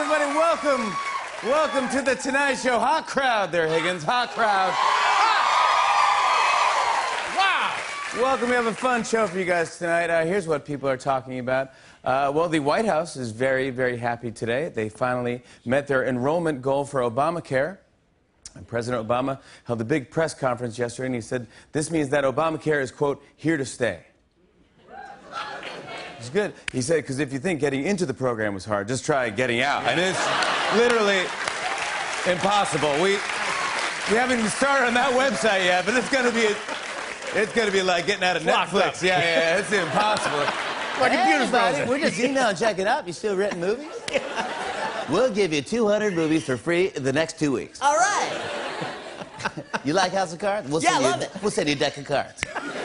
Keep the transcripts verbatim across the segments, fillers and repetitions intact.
everybody. Welcome. Welcome to the Tonight Show. Hot crowd there, Higgins. Hot crowd. Wow. Welcome. We have a fun show for you guys tonight. Uh, here's what people are talking about. Uh, well, the White House is very, very happy today. They finally met their enrollment goal for Obamacare. And President Obama held a big press conference yesterday, and he said this means that Obamacare is, quote, here to stay. It's good. He said, because if you think getting into the program was hard, just try getting out. And it's literally impossible. We we haven't even started on that website yet, but it's gonna be a, it's gonna be like getting out of Netflix. Yeah, yeah, it's impossible. My computer's frozen. We're just email and check it out. You still renting movies? We'll give you two hundred movies for free in the next two weeks. All right. You like House of Cards? We'll Yeah, send I love you, it. We'll send you a deck of cards.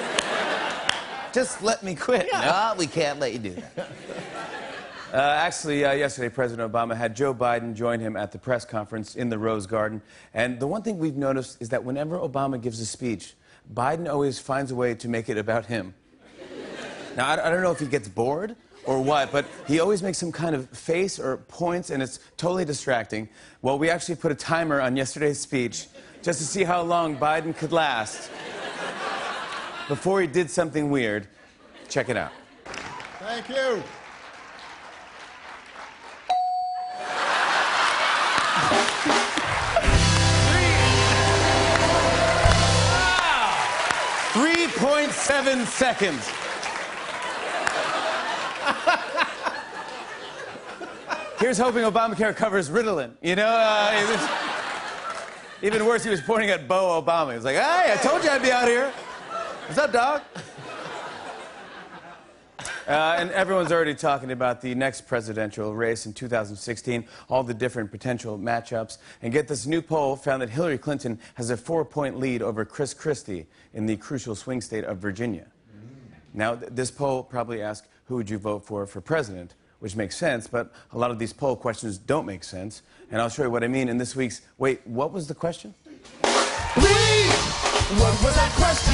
Just let me quit. Yeah. No, we can't let you do that. Uh, actually, uh, yesterday, President Obama had Joe Biden join him at the press conference in the Rose Garden. And the one thing we've noticed is that whenever Obama gives a speech, Biden always finds a way to make it about him. Now, I, I don't know if he gets bored or what, but he always makes some kind of face or points, and it's totally distracting. Well, we actually put a timer on yesterday's speech just to see how long Biden could last before he did something weird. Check it out. Thank you. three point seven seconds. Here's hoping Obamacare covers Ritalin. You know, uh, it was, even worse, he was pointing at Bo Obama. He was like, hey, I told you I'd be out here. What's up, dog? Uh, and everyone's already talking about the next presidential race in two thousand sixteen, all the different potential matchups. And get this, new poll found that Hillary Clinton has a four-point lead over Chris Christie in the crucial swing state of Virginia. Now, th this poll probably asked, who would you vote for for president? Which makes sense, but a lot of these poll questions don't make sense. And I'll show you what I mean in this week's... Wait, what was the question? Please, what was that question?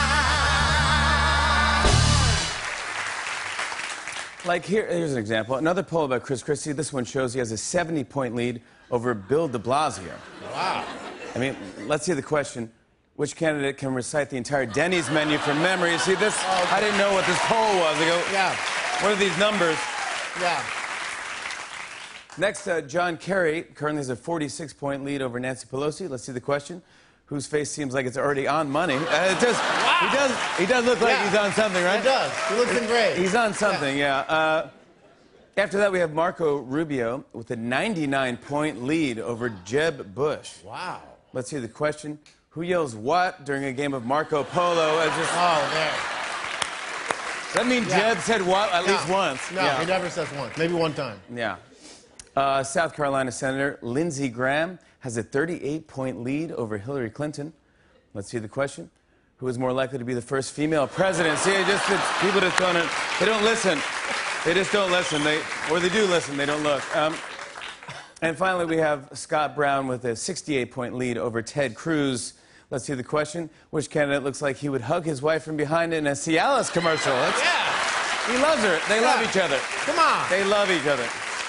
Like, here, here's an example. Another poll about Chris Christie. This one shows he has a seventy-point lead over Bill de Blasio. Wow. I mean, let's see the question. Which candidate can recite the entire Denny's menu from memory? You see, this... Oh, okay. I didn't know what this poll was. I go, Yeah. what are these numbers? Yeah. Next, uh, John Kerry currently has a forty-six point lead over Nancy Pelosi. Let's see the question. Whose face seems like it's already on money? Uh, it does, Wow. He does. He does look like Yeah. he's on something, right? He does. He looks in gray. He's on something, yeah. Uh, after that, we have Marco Rubio with a ninety-nine point lead over Jeb Bush. Wow. Let's see the question. Who yells what during a game of Marco Polo? As just, Oh, there. that mean Yeah. Jeb said what at No. least once? No, yeah. he never says once. Maybe one time. Yeah. Uh, South Carolina Senator Lindsey Graham has a thirty-eight point lead over Hillary Clinton. Let's see the question. Who is more likely to be the first female president? See, it just it's, people just don't, they don't listen. They just don't listen. They, or they do listen, they don't look. Um, and finally, we have Scott Brown with a sixty-eight point lead over Ted Cruz. Let's see the question. Which candidate looks like he would hug his wife from behind in a Cialis commercial? That's, Yeah. He loves her. They Yeah. love each other. Come on. They love each other.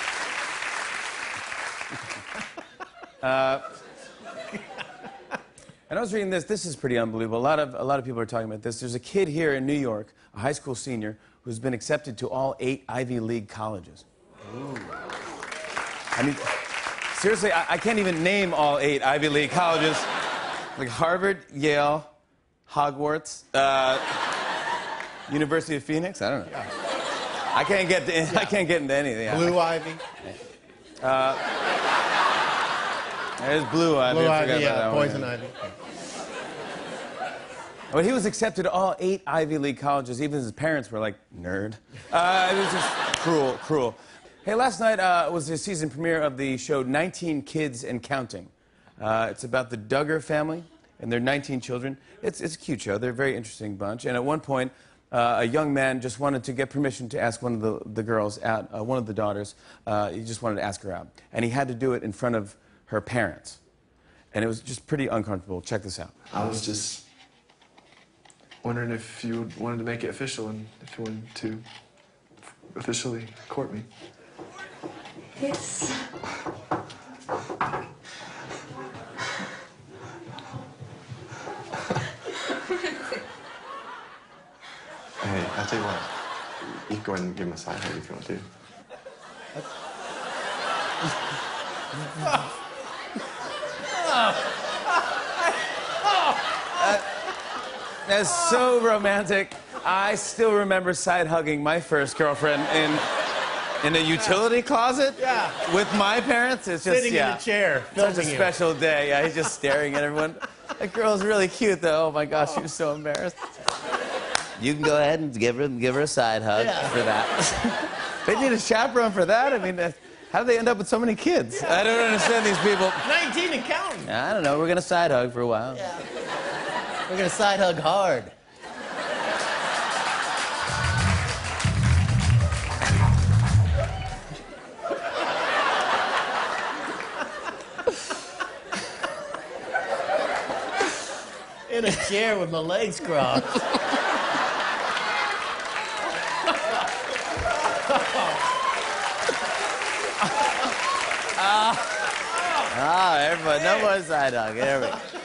Uh, and I was reading this. This is pretty unbelievable. A lot of a lot of people are talking about this. There's a kid here in New York, a high school senior, who's been accepted to all eight Ivy League colleges. Ooh. I mean, seriously, I, I can't even name all eight Ivy League colleges. Like Harvard, Yale, Hogwarts, uh, University of Phoenix. I don't know. I can't get to, Yeah. I can't get into anything. Blue Ivy. There's Blue Ivy. Blue I Ivy, forgot yeah. about that one. Poison Ivy. But he was accepted to all eight Ivy League colleges. Even his parents were like, nerd. Uh, it was just cruel, cruel. Hey, last night uh, was the season premiere of the show nineteen Kids and Counting. Uh, it's about the Duggar family and their nineteen children. It's, it's a cute show. They're a very interesting bunch. And at one point, uh, a young man just wanted to get permission to ask one of the, the girls out, uh, one of the daughters, uh, he just wanted to ask her out. And he had to do it in front of her parents. And it was just pretty uncomfortable. Check this out. I was just wondering if you wanted to make it official and if you wanted to officially court me. Kiss. Hey, I'll tell you what. You can go ahead and give him a side hug if you want to. That's so romantic. I still remember side hugging my first girlfriend in in a utility closet. Yeah. With my parents. It's just Sitting yeah. in a chair, Such a filming you. special day. Yeah, he's just staring at everyone. That girl's really cute though. Oh my gosh, she was so embarrassed. You can go ahead and give her, give her a side hug Yeah. for that. They need a chaperone for that. I mean, uh, how do they end up with so many kids? I don't understand these people. nineteen and counting. I don't know. We're gonna side hug for a while. Yeah. We're gonna side hug hard. In a chair with my legs crossed. Ah, everybody, no more side hug. There we go.